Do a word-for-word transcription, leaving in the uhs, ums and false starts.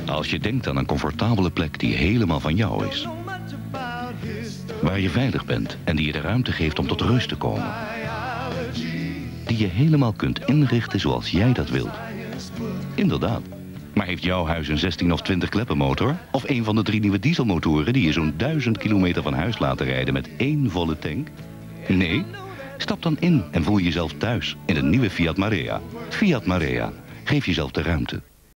Als je denkt aan een comfortabele plek die helemaal van jou is. Waar je veilig bent en die je de ruimte geeft om tot rust te komen. Die je helemaal kunt inrichten zoals jij dat wilt. Inderdaad. Maar heeft jouw huis een zestien of twintig kleppenmotor? Of een van de drie nieuwe dieselmotoren die je zo'n duizend kilometer van huis laten rijden met één volle tank? Nee? Stap dan in en voel jezelf thuis in de nieuwe Fiat Marea. Fiat Marea. Geef jezelf de ruimte.